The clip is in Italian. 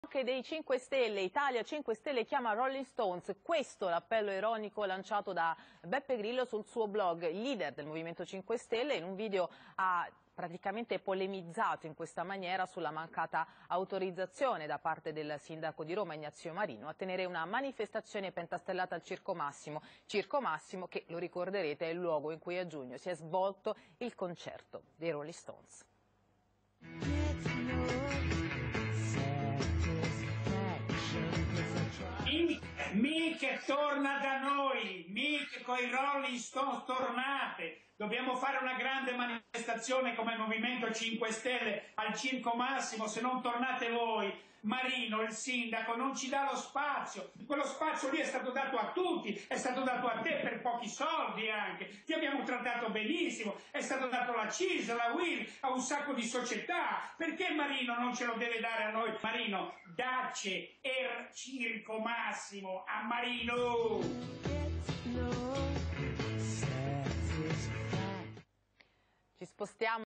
Anche dei 5 Stelle, Italia 5 Stelle chiama Rolling Stones, questo l'appello ironico lanciato da Beppe Grillo sul suo blog. Il leader del Movimento 5 Stelle in un video ha praticamente polemizzato in questa maniera sulla mancata autorizzazione da parte del sindaco di Roma Ignazio Marino a tenere una manifestazione pentastellata al Circo Massimo che, lo ricorderete, è il luogo in cui a giugno si è svolto il concerto dei Rolling Stones. Miche torna da noi, miche coi Rolling Stones tornate. Dobbiamo fare una grande manifestazione come Movimento 5 Stelle al Circo Massimo, se non tornate voi. Marino, il sindaco, non ci dà lo spazio. Quello spazio lì è stato dato a tutti, è stato dato a te per pochi soldi anche. Ti abbiamo trattato benissimo, è stato dato alla CIS, alla UIL, a un sacco di società. Perché Marino non ce lo deve dare a noi? Marino, dacci il Circo Massimo a Marino! Ci spostiamo